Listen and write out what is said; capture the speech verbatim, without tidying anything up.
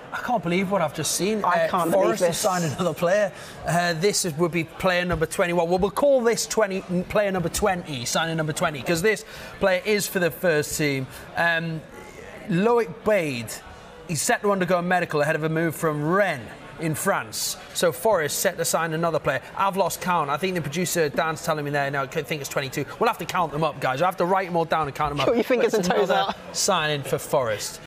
I can't believe what I've just seen. I uh, can't Forest believe this. has signed another player. Uh, this is, would be player number twenty-one. Well, we'll call this twenty, player number twenty, signing number twenty, because this player is for the first team. Um, Loic Bade, he's set to undergo a medical ahead of a move from Rennes in France. So Forest set to sign another player. I've lost count. I think the producer Dan's telling me there now. I think it's twenty-two. We'll have to count them up, guys. I'll have to write them all down and count them up. Put your fingers But it's and toes another out. signing for Forest.